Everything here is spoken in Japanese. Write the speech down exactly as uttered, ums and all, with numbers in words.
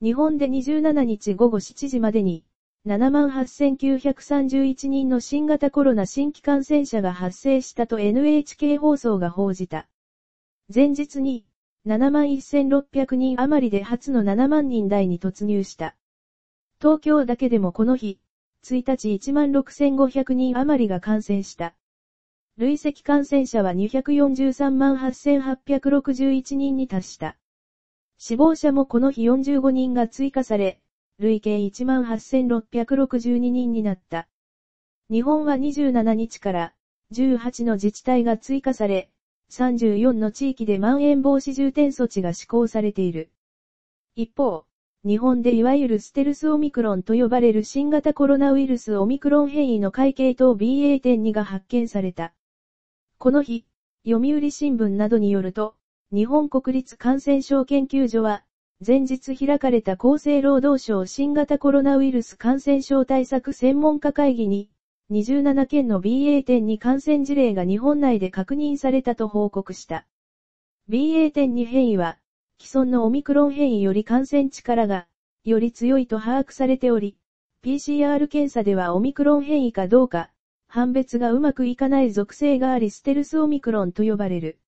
日本でにじゅうしちにちごごしちじまでに、ななまんはっせんきゅうひゃくさんじゅういちにんの新型コロナ新規感染者が発生したと エヌエイチケー 放送が報じた。前日に、ななまんせんろっぴゃくにん余りで初のななまんにん台に突入した。東京だけでもこの日、いちにちいちまんろくせんごひゃくにん余りが感染した。累積感染者はにひゃくよんじゅうさんまんはっせんはっぴゃくろくじゅういちにんに達した。死亡者もこの日よんじゅうごにんが追加され、累計 いちまんはっせんろっぴゃくろくじゅうににんになった。日本はにじゅうしちにちからじゅうはちの自治体が追加され、さんじゅうよんの地域でまん延防止重点措置が施行されている。一方、日本でいわゆるステルスオミクロンと呼ばれる新型コロナウイルスオミクロン変異の改系統 ビーエーてんに が発見された。この日、読売新聞などによると、日本国立感染症研究所は、前日開かれた厚生労働省新型コロナウイルス感染症対策専門家会議に、にじゅうななけんの ビーエーてんに 感染事例が日本内で確認されたと報告した。ビーエーてんに 変異は、既存のオミクロン変異より感染力が、より強いと把握されており、ピーシーアール 検査ではオミクロン変異かどうか、判別がうまくいかない属性がありステルスオミクロンと呼ばれる。